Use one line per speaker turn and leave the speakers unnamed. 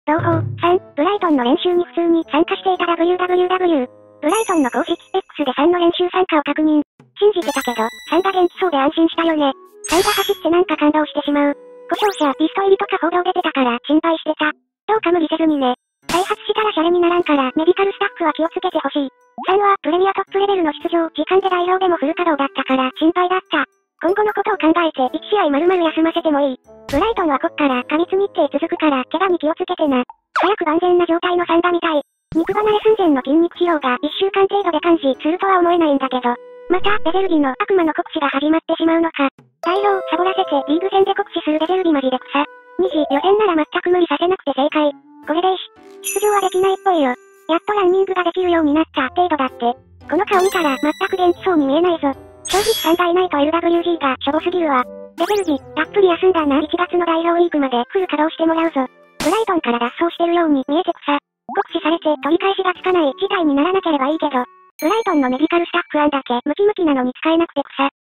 朗報、3、ブライトンの練習に普通に参加していた WWW。ブライトンの公式 X で3の練習参加を確認。信じてたけど、3が元気そうで安心したよね。3が走ってなんか感動してしまう。故障者、リスト入りとか報道出てたから心配してた。どうか無理せずにね。再発したらシャレにならんからメディカルスタッフは気をつけてほしい。3はプレミアトップレベルの出場時間で代表でもフル稼働だったから心配だった。今後のことを考えて1試合丸々休ませてもいい。ブライトンはこっから過密日程続くから怪我に気をつけてな。早く万全な状態の3が見たい。肉離れ寸前の筋肉疲労が1週間程度で完治するとは思えないんだけど。また、ベゼルビの悪魔の酷使が始まってしまうのか。代表、サボらせてリーグ戦で酷使するベゼルビマジで草。2次予選なら全く無理させなくて正解。これで出場はできないっぽいよ。やっとランニングができるようになった程度だって。この顔見たら全く元気そうに見えないぞ。正直3がいないと LWG がしょぼすぎるわ。ベゼルビ、たっぷり休んだな1月の代表ウィークまでフル稼働してもらうぞ。ブライトンから脱走してるように見えて草。酷使されて取り返しがつかない事態にならなければいいけど。ブライトンのメディカルスタッフ案だけムキムキなのに使えなくて草。